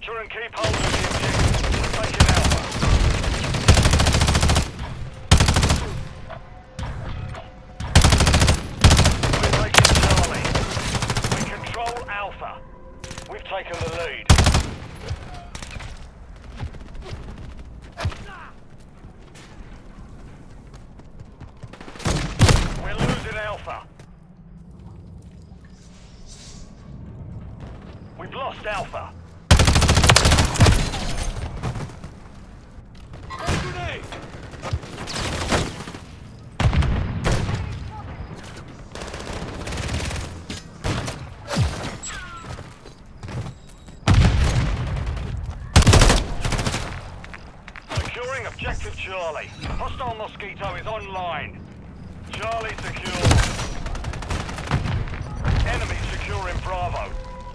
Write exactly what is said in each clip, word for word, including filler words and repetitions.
Secure and keep hold of the objective. We're taking Alpha. We're taking Charlie. We control Alpha. We've taken the lead. We're losing Alpha. We've lost Alpha. Grenade! Securing objective Charlie. Hostile Mosquito is online. Charlie secure. Enemy securing Bravo.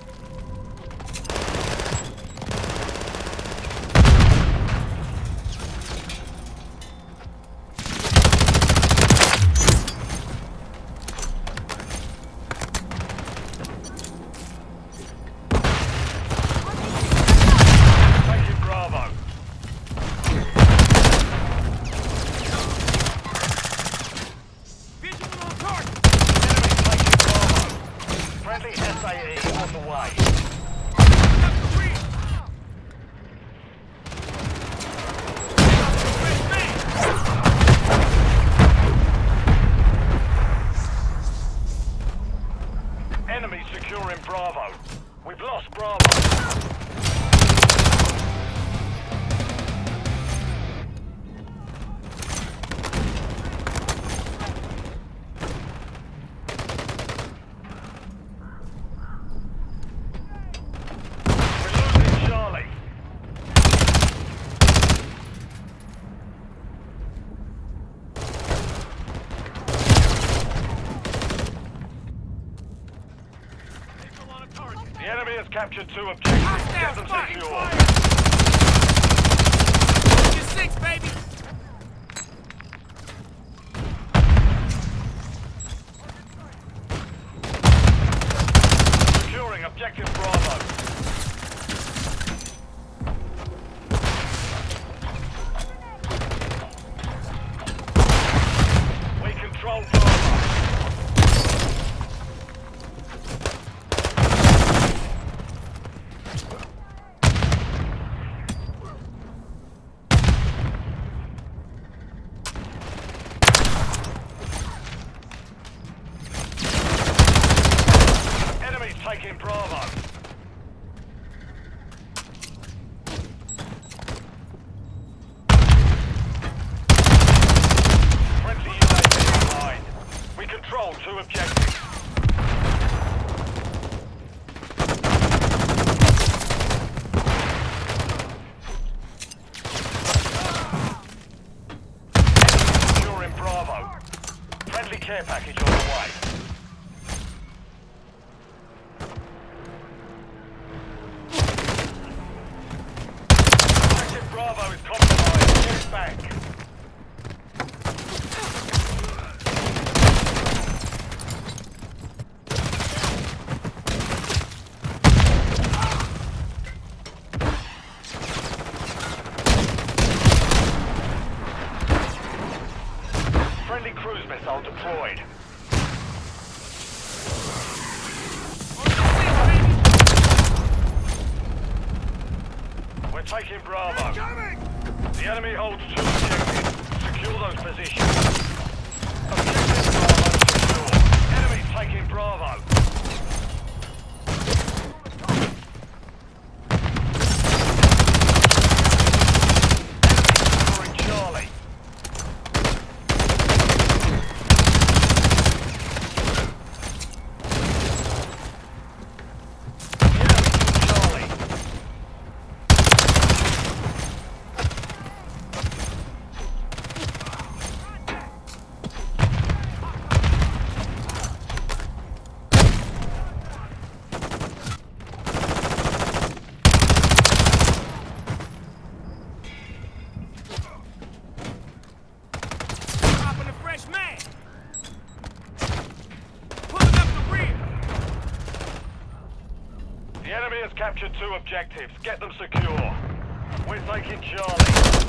Taking Bravo. Visual on target! Enemy taking Bravo. Friendly S A E on the way. Enemy securing Bravo. We've lost Bravo. We're losing Charlie. Visual on a target! The enemy has captured two objectives. Get them Fucking secure. fire! Get six, baby! Securing objective Bravo. We control Bravo. Enemies taking Bravo. Friendly U A V online. We control two objectives. Enemy securing Bravo. Friendly care package on the way. Objective Bravo is compromised. Get it back. Friendly cruise missile deployed. We're taking Bravo. The enemy holds two objectives. Secure those positions. Objective Bravo secure. Enemy taking Bravo. Enemy securing Charlie. The enemy took Charlie. captured two objectives. Get them secure. We're taking Charlie.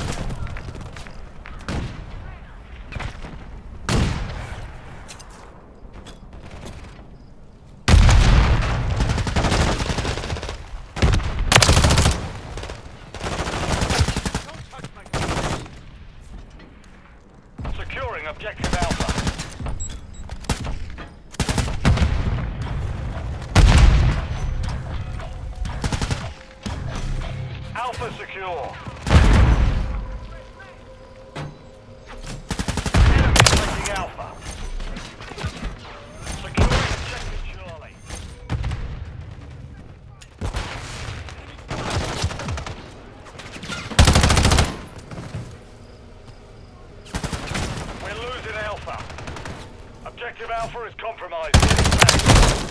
Securing objective Alpha. Alpha secure. Enemy taking Alpha. Securing objective Charlie. We're losing Alpha. Objective Alpha is compromised. Getting back.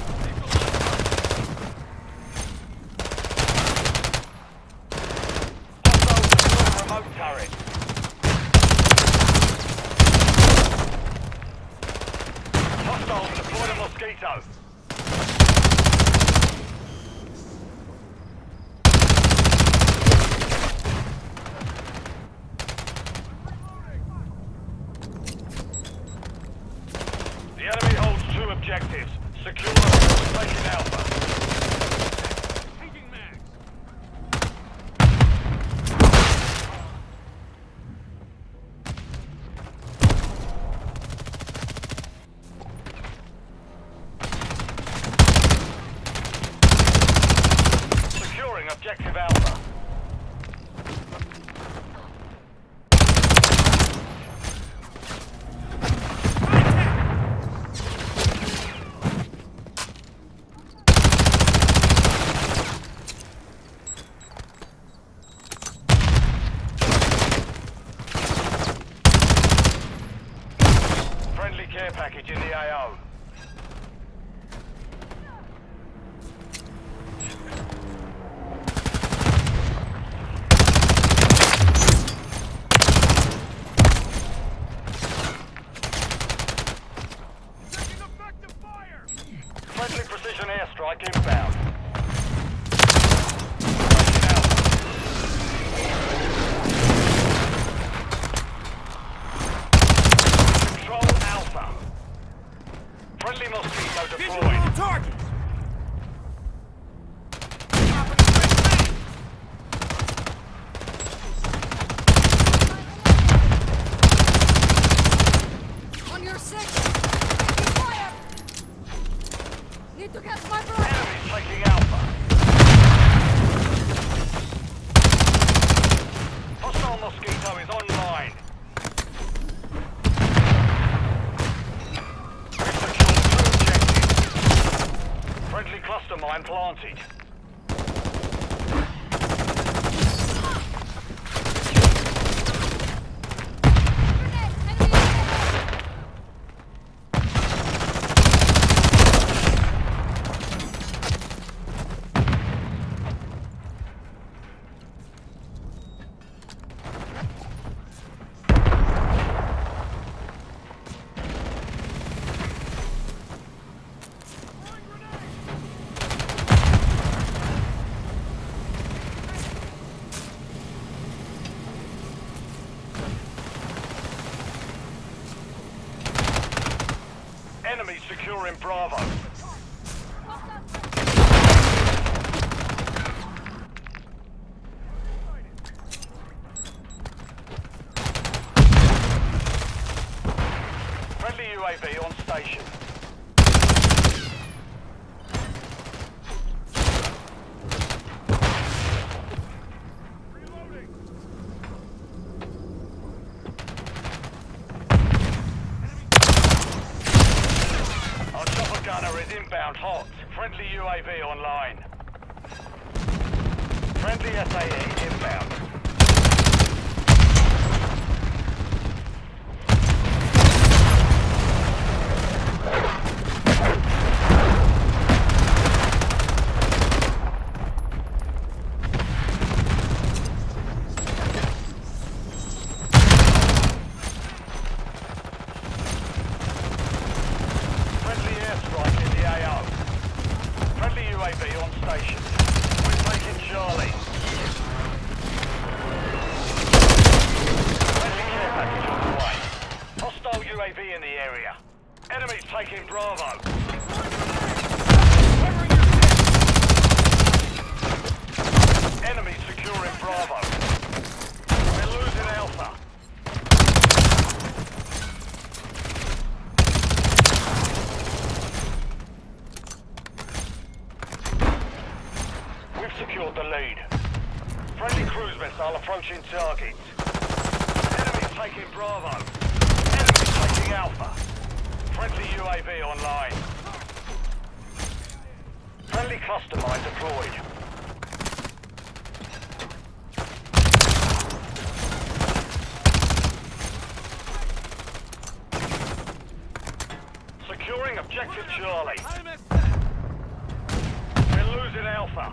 Remote turret. Hostiles deploy the Mosquito. The enemy holds two objectives. Secure taking Alpha. Taking mags. Securing objective Alpha. Friendly care package in the A O. Taking effective fire. Friendly precision airstrike inbound. Taking Alpha. Control Alpha. Friendly Mosquito Visual deployed. on targets. Dropping the big man. On your six! Taking fire! Need to catch my breath! Enemy taking Alpha. Hostile Mosquito is online. We've secured two objectives. Friendly cluster mine planted. Grenade! Enemy ahead! Enemy securing Bravo. Friendly U A V on station. Reloading. Our chopper gunner is inbound hot. Friendly U A V online. Friendly S A E inbound. Friendly airstrike in the A O. Friendly U A V on station. We're taking Bravo. Covering your six. Enemy securing Bravo. We're losing Alpha. We've secured the lead. Friendly cruise missile approaching target. Enemy taking Bravo. Enemy taking Alpha. Friendly U A V online. Friendly cluster mine deployed. Securing objective Charlie. I'm at set. We're losing Alpha.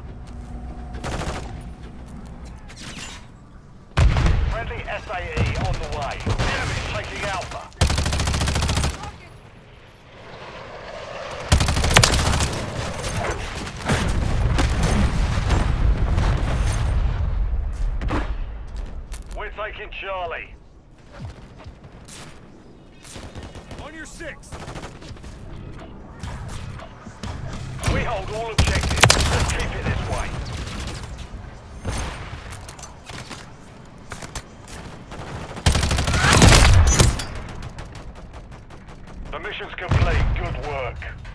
Friendly S A E on the way. Enemy taking Alpha. We're taking Charlie. On your six. We hold all objectives. Let's keep it this way. The mission's complete. Good work.